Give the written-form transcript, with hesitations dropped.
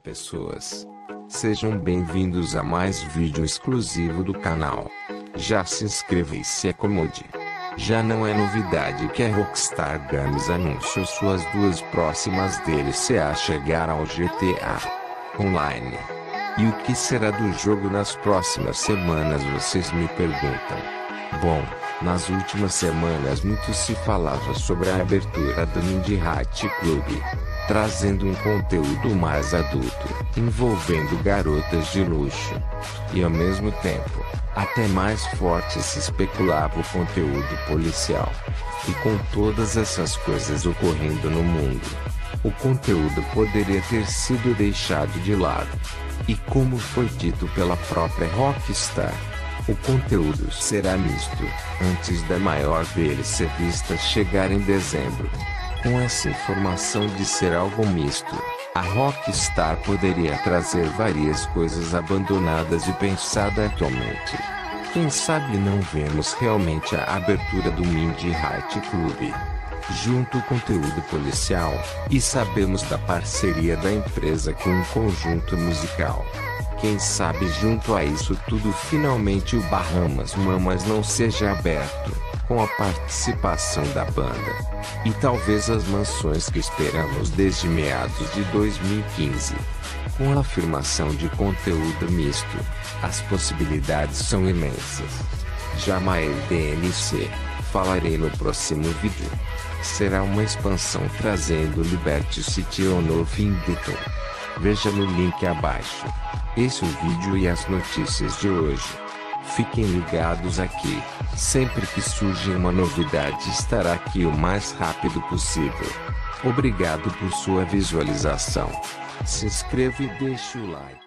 pessoas. Sejam bem-vindos a mais vídeo exclusivo do canal. Já se inscreva e se acomode. Já não é novidade que a Rockstar Games anunciou suas duas próximas DLC a chegar ao GTA Online. E o que será do jogo nas próximas semanas, vocês me perguntam? Bom, nas últimas semanas muito se falava sobre a abertura do Mindy High Club, trazendo um conteúdo mais adulto, envolvendo garotas de luxo. E ao mesmo tempo, até mais forte se especulava o conteúdo policial. E com todas essas coisas ocorrendo no mundo, o conteúdo poderia ter sido deixado de lado. E como foi dito pela própria Rockstar, o conteúdo será misto, antes da maior DLC vista chegar em dezembro. Com essa informação de ser algo misto, a Rockstar poderia trazer várias coisas abandonadas e pensadas atualmente. Quem sabe não vemos realmente a abertura do Mindy High Club, junto ao conteúdo policial, e sabemos da parceria da empresa com um conjunto musical. Quem sabe junto a isso tudo finalmente o Bahamas Mamas não seja aberto, com a participação da banda. E talvez as mansões que esperamos desde meados de 2015. Com a afirmação de conteúdo misto, as possibilidades são imensas. Jamais DNC, falarei no próximo vídeo. Será uma expansão trazendo Liberty City ou novo Vindicton. Veja no link abaixo. Esse é o vídeo e as notícias de hoje. Fiquem ligados aqui. Sempre que surge uma novidade estará aqui o mais rápido possível. Obrigado por sua visualização. Se inscreva e deixe o like.